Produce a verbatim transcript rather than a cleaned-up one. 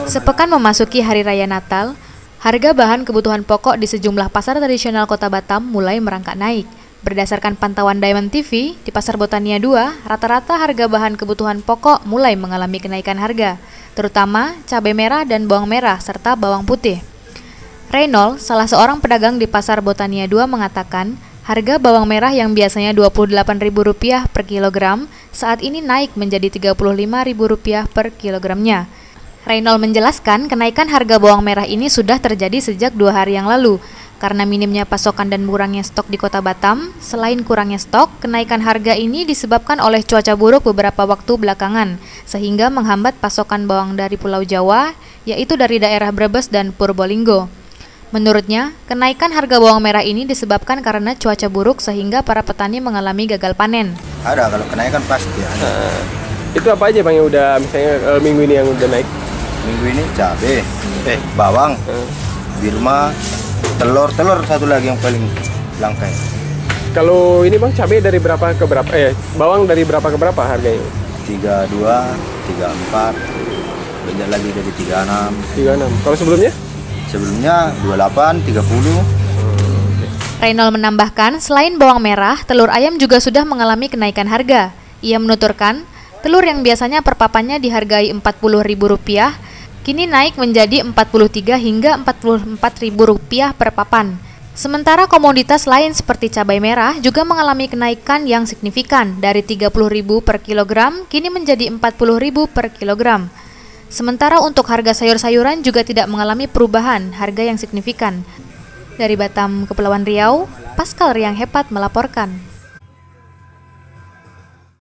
Sepekan memasuki Hari Raya Natal, harga bahan kebutuhan pokok di sejumlah pasar tradisional Kota Batam mulai merangkak naik. Berdasarkan pantauan Diamond T V, di Pasar Botania dua, rata-rata harga bahan kebutuhan pokok mulai mengalami kenaikan harga, terutama cabai merah dan bawang merah serta bawang putih. Reynold, salah seorang pedagang di Pasar Botania dua mengatakan, harga bawang merah yang biasanya dua puluh delapan ribu rupiah per kilogram, saat ini naik menjadi tiga puluh lima ribu rupiah per kilogramnya. Reynold menjelaskan kenaikan harga bawang merah ini sudah terjadi sejak dua hari yang lalu. Karena minimnya pasokan dan kurangnya stok di Kota Batam, selain kurangnya stok, kenaikan harga ini disebabkan oleh cuaca buruk beberapa waktu belakangan, sehingga menghambat pasokan bawang dari Pulau Jawa, yaitu dari daerah Brebes dan Purbolinggo. Menurutnya, kenaikan harga bawang merah ini disebabkan karena cuaca buruk sehingga para petani mengalami gagal panen. Ada, kalau kenaikan pasti ada. Uh, itu apa aja Bang yang udah misalnya uh, minggu ini yang udah naik? Minggu ini cabai, eh bawang, uh. birma, telur, telur satu lagi yang paling langka. Kalau ini Bang, cabai dari berapa ke berapa? Eh, bawang dari berapa ke berapa harganya? tiga puluh dua, tiga puluh empat, banyak lagi dari tiga puluh enam. tiga puluh enam. Kalau sebelumnya? Sebelumnya dua puluh delapan, tiga puluh. Reynold menambahkan, selain bawang merah, telur ayam juga sudah mengalami kenaikan harga. Ia menuturkan, telur yang biasanya per papannya dihargai empat puluh ribu rupiah, kini naik menjadi empat puluh tiga hingga empat puluh empat ribu rupiah per papan. Sementara komoditas lain seperti cabai merah juga mengalami kenaikan yang signifikan dari tiga puluh ribu per kilogram kini menjadi empat puluh ribu per kilogram. Sementara untuk harga sayur-sayuran juga tidak mengalami perubahan harga yang signifikan. Dari Batam, Kepulauan Riau, Pascal Riang Hepat melaporkan.